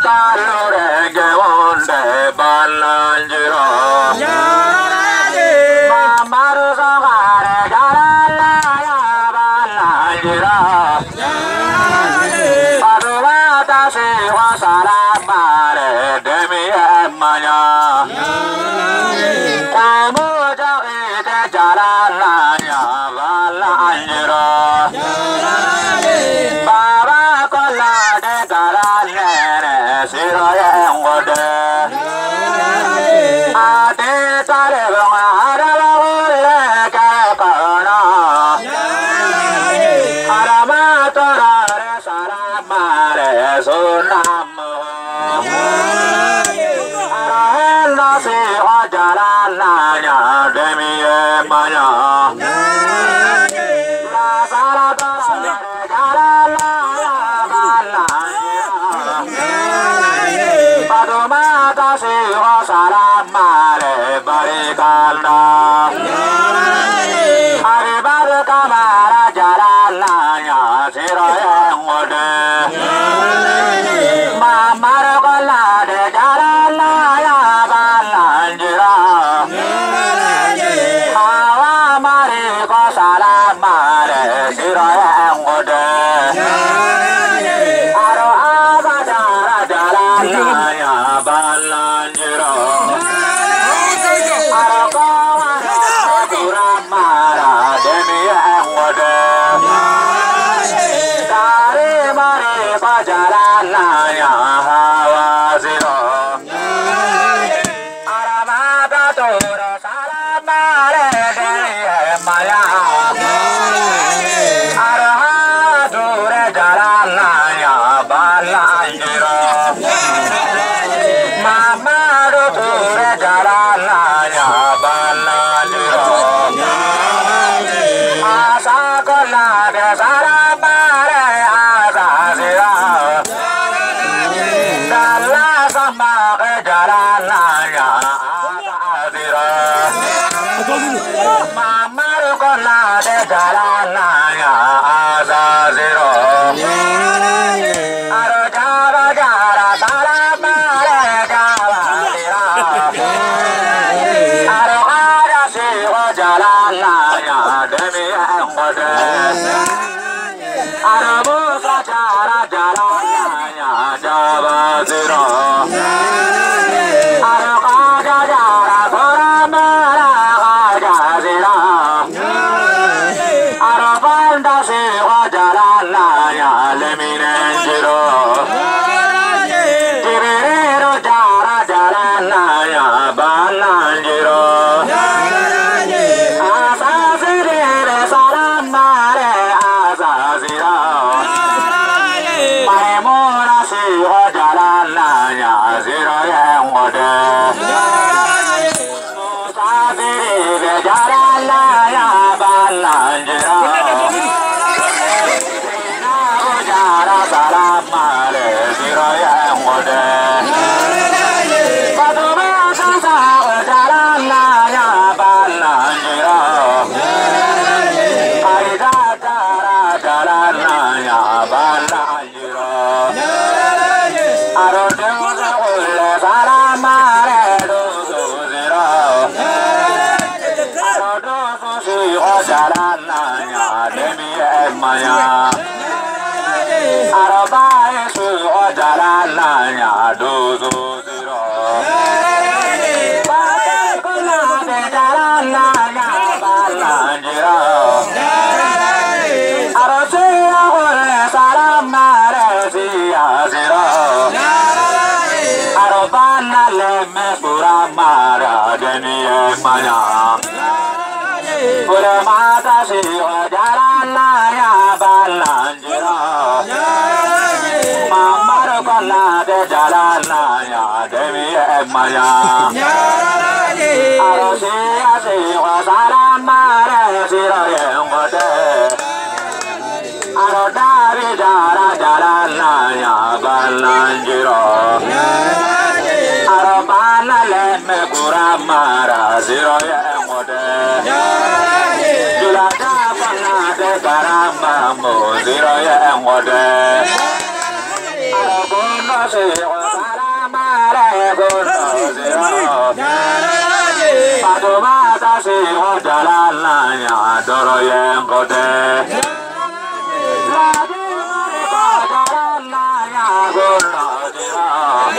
kalure gewonde balanjiro mamaru sagare jarala ya balanjiro aduvata se wasara mare demi emanya kamu jauh ke jarala ya balanjiro Zero yang wadah, zero yang kode. Lagi mereka jalan naya guna zero.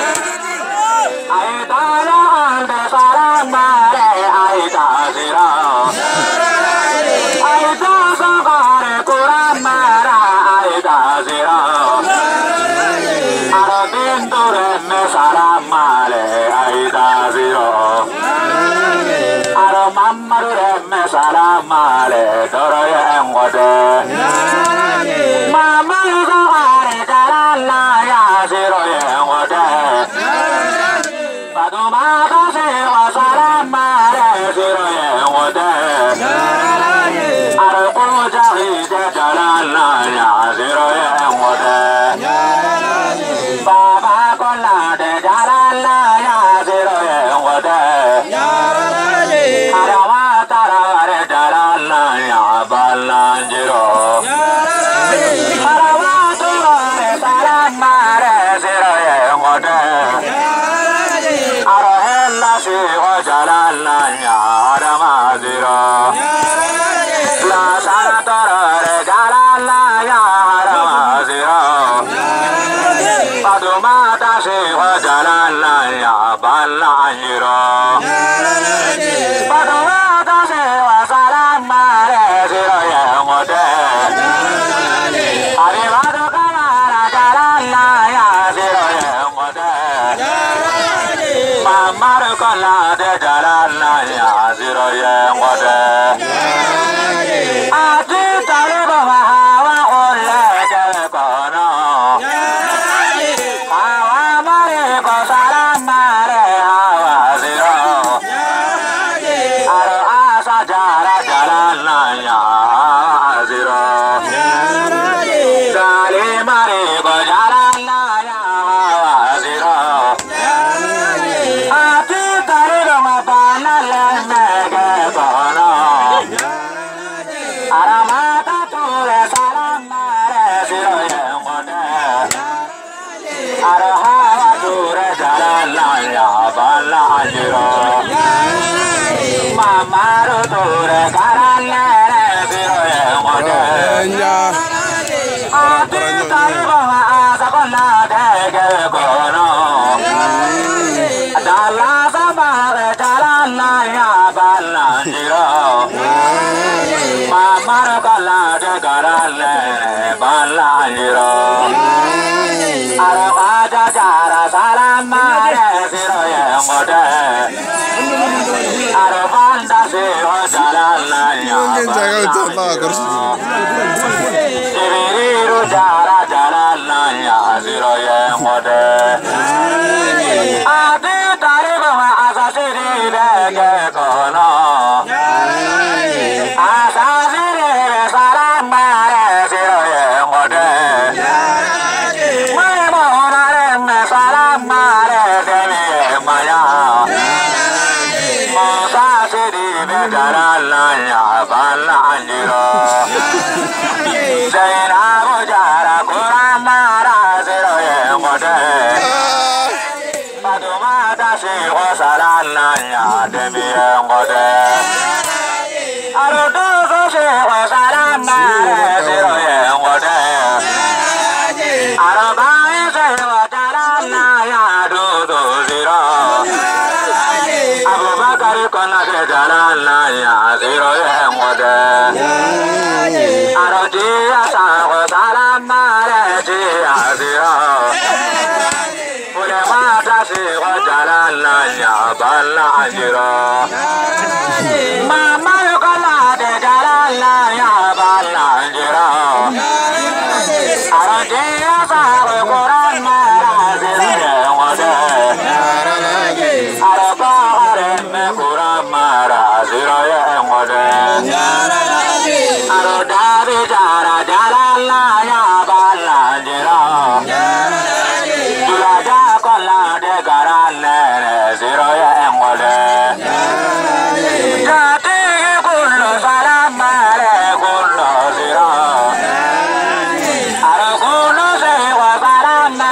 Aida yang besaran mare aida zero. Aida sangkare kurang mara aida zero. Aro pinture me salam male aida zero. Aro mamaru me salam male doro yang kode. Mamaru sangkare jalan naya zero yang kode. Padu mata sewa salam male zero yang kode. Aro kujahi jalan naya zero yang kode. Baba kola de jalan naya zero yang kode. Arawa taraware jalan naya balan zero. Arawa turare salam mare zero yang kode. Aro hella siwa jalan naya arama zero. La sana torare jalan naya arama zero. Padu mata siwa jalan naya balan zero. Padu mata siwa salam mare zero yang kode. Ari padu kamara jalan naya zero yang kode. Mamaru kola de jalan naya zero yang kode. Ati tari bawa hawa ole jalan kono. Hawa mare ko salam mare hawa zero. Aro asa jara jalan naya zero. Gali mare ko jalan naya hawa zero. Ati tari bawa panale mege kono. Aramata ture salam mare zero yang kode. Arahawa ture jalan naya balan zero. Mamaru ture jalan nere zero yang kode. Ati tari bawa asa kola dege kono. Dala sabare jalan naya balan zero. Mamaru kola de jalan nere balan zero. Aro aja jara salam mare zero yang kode. Aro panda sewa jalan naya balan zero. Dibiriru jara jalan naya zero yang kode. Ati tari bawa asa siri bege kono. Asa siri salam mare zero yang kode. Salam mare demi maya. Musa siri bejalan naya balan zero. Zainabu jara kurang mara zero yang kode. Padu mata siwa salam naya demi yang kode. Aro dozo siwa salam mare zero yang kode. Aro bayi siwa jalan naya dozo zero. Abu Bakar kona ke jalan naya zero yang kode. Aro jia sawa salam mare jia zero. Ule mata siwa jalan naya balan zero. Mama kola de jalan naya balan zero. Aro jia sawa kurang mara zero yang kode. Aro bahare me kurang mara zero yang kode. Aro dari jara jalan naya balan zero. Ilaja kola de garan nere zero yang kode. Jati kullu salam mare kullu zero. Aro kullu sewa salam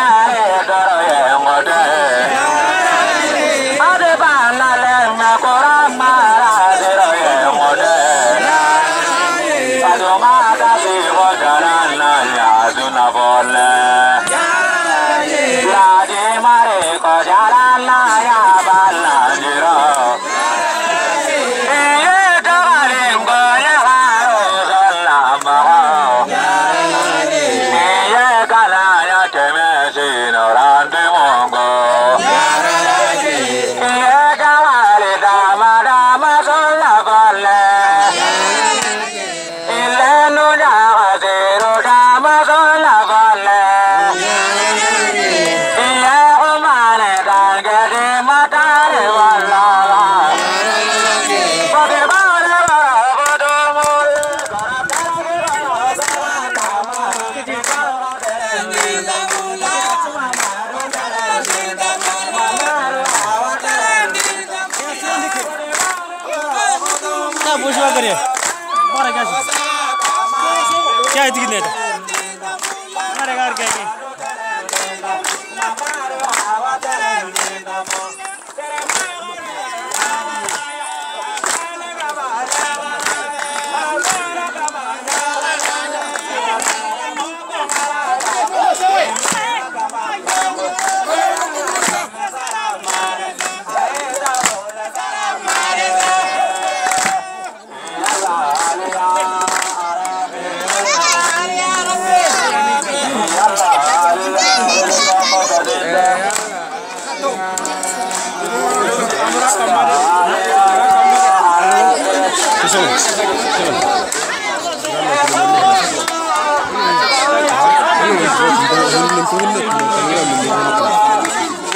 juga kali ya. Mana kasih? क्या है कितने का? हमारे घर क्या है?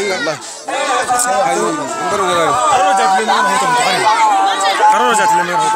Karo jatuh lemah